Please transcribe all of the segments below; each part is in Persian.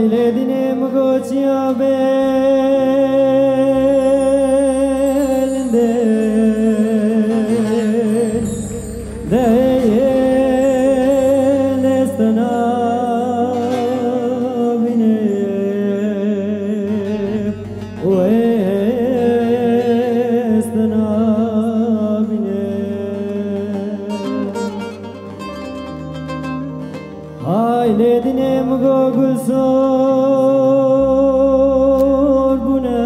Ailedine mgocia belinde Deylestana bine Oestana bine Ailedine mgogulsor buna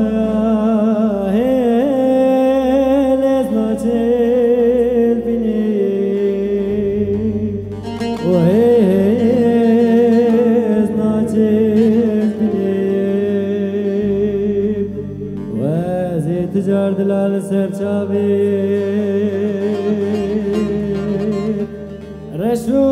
heles nochel bine Oes nochel bine Wazit jardlal serchabe Rashu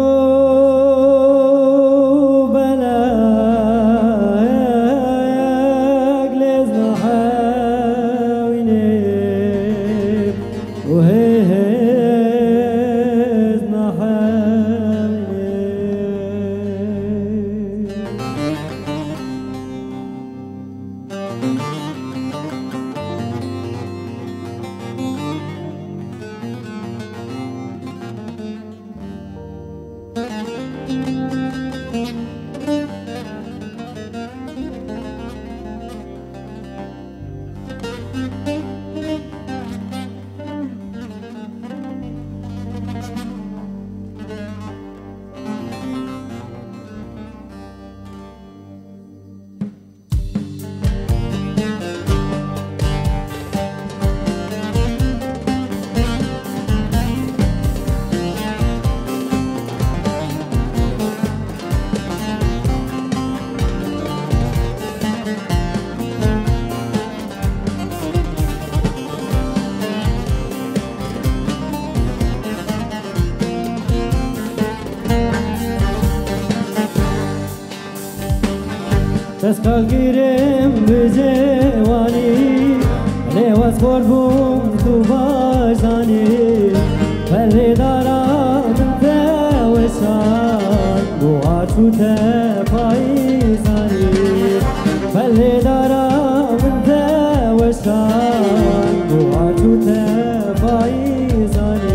Teskal girem bijewani Lewas korbum tu bajani Pelle daram tewesan Dua chute paisani Pelle daram tewesan Dua chute paisani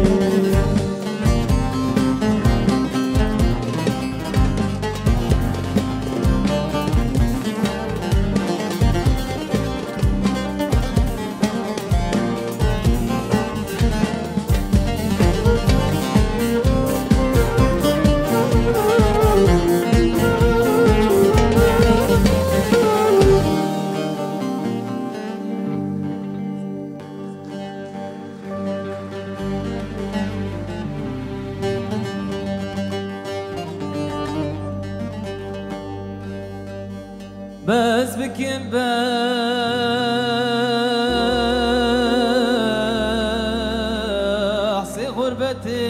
بس بكم بحسي غربتي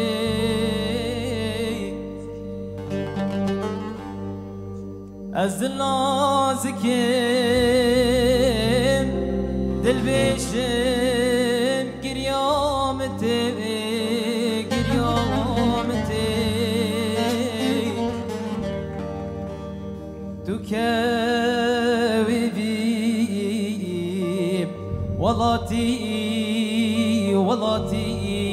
أزل نازكين دل بيشن قريامتي تو كويبي وضاتي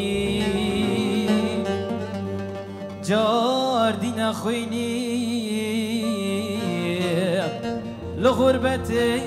جاردين خويني لغربتي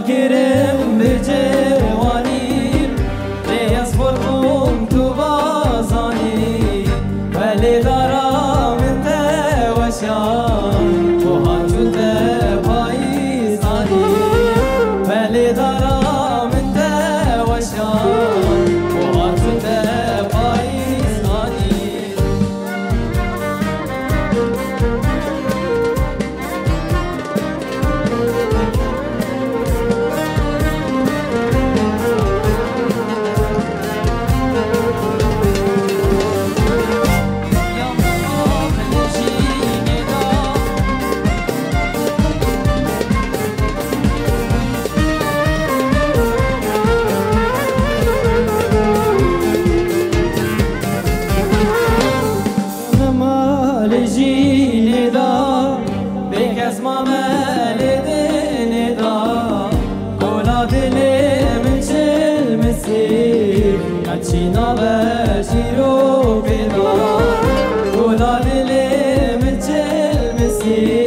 گیرم بجوانی لیاس فرقم تو بازانی ولی دارم توشان و هاتو تپایزانی ولی دارم توشان و هاتو تپایزانی جيني دا بكاس ما مالدني دا قولا دلي من شل مسير كاتشينا بشيرو بدا قولا دلي من شل مسير